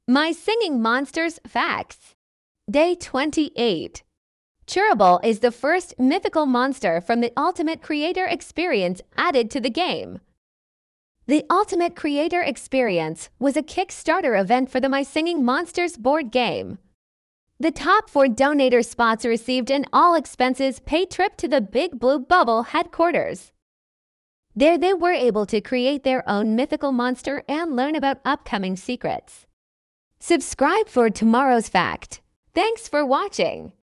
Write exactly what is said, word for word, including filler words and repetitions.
My Singing Monsters Facts. Day twenty-eight. Churable is the first mythical monster from the Ultimate Creator Experience added to the game. The Ultimate Creator Experience was a Kickstarter event for the My Singing Monsters board game. The top four donator spots received an all-expenses-paid trip to the Big Blue Bubble headquarters. There they were able to create their own mythical monster and learn about upcoming secrets. Subscribe for tomorrow's fact. Thanks for watching.